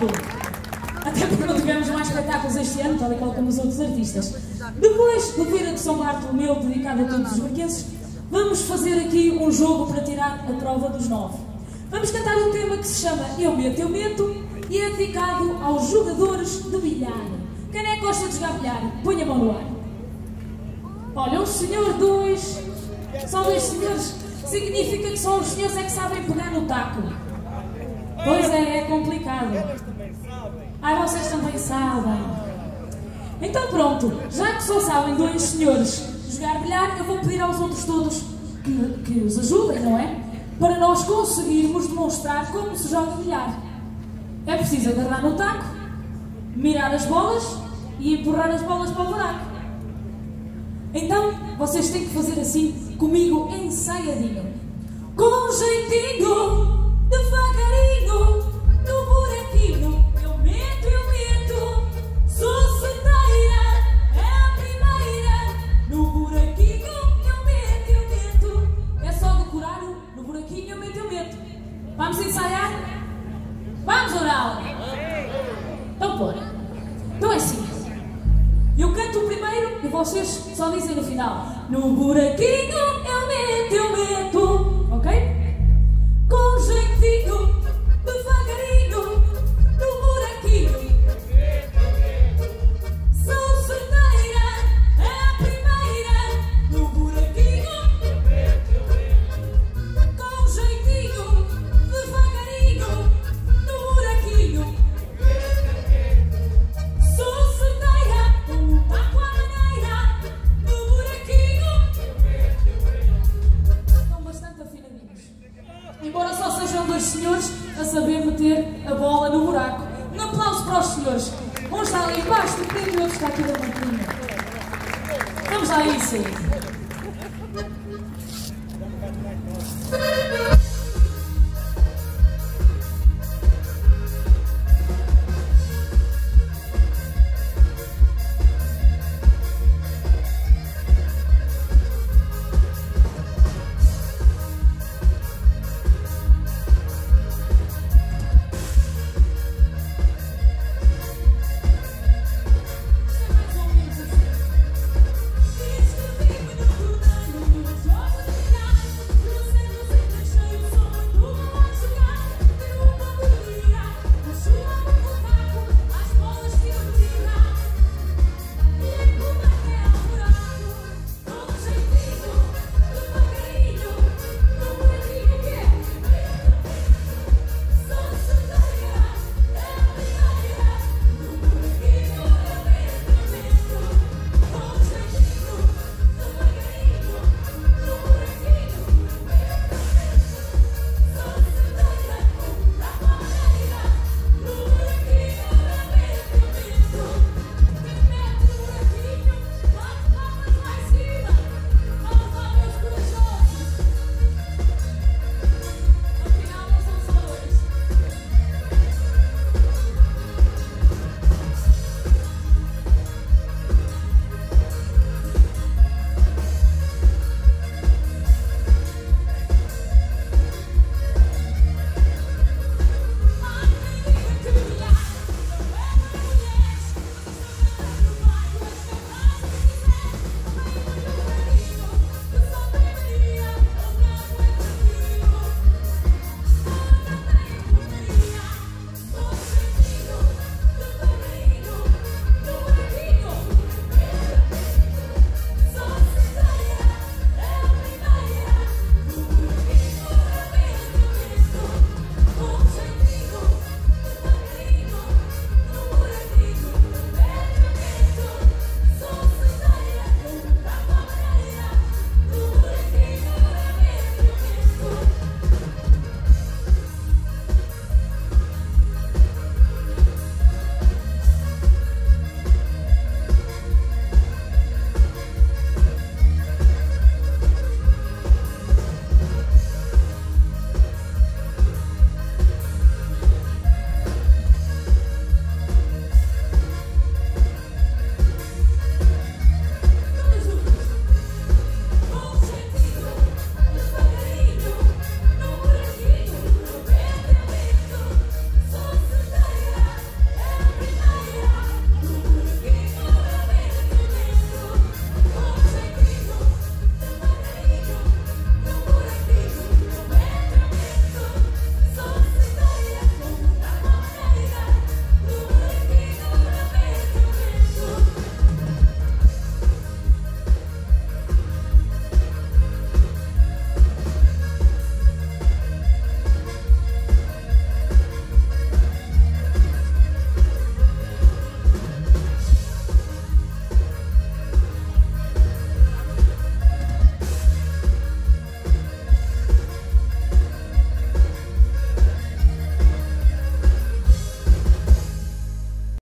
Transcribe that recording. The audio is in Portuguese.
espetáculo. Até porque não tivemos mais espetáculos este ano, tal e qual como os outros artistas. Depois do Feira de São Bartolomeu, dedicado a todos os barquenses, vamos fazer aqui um jogo para tirar a prova dos 9. Vamos cantar um tema que se chama Eu Meto, e é dedicado aos jogadores de bilhar. Quem é que gosta de jogar bilhar? Põe a mão no ar. Olha, um senhor, dois, só dois senhores, significa que só os senhores é que sabem pegar no taco. Pois é complicado. Ah, vocês também sabem. Então pronto, já que só sabem dois senhores jogar bilhar, eu vou pedir aos outros todos que os ajudem, não é? Para nós conseguirmos demonstrar como se joga bilhar. É preciso agarrar no taco, mirar as bolas e empurrar as bolas para o buraco. Então, vocês têm que fazer assim, comigo, ensaiadinho. Com jeitinho, devagarinho, no buraquinho, eu meto, sou certeira, é a primeira. No buraquinho, eu meto. É só decorar no buraquinho, eu meto. Vamos ensaiar? Vamos, Oral? Então, bora. Então é assim. Eu canto o primeiro e vocês só dizem no final. No buraquinho eu meto, ok? Com jeitinho, devagarinho, no buraquinho. Sou certeira, é a primeira. No buraquinho, com jeitinho, devagarinho, no buraquinho. Sou certeira, um taco à maneira, no buraquinho. Estão bastante afinadinhos. Embora só sejam dois senhores a saber meter a bola no buraco. Um aplauso para os senhores. Um está ali embaixo do peito e o outro está aqui da maquinha. Vamos lá a isso.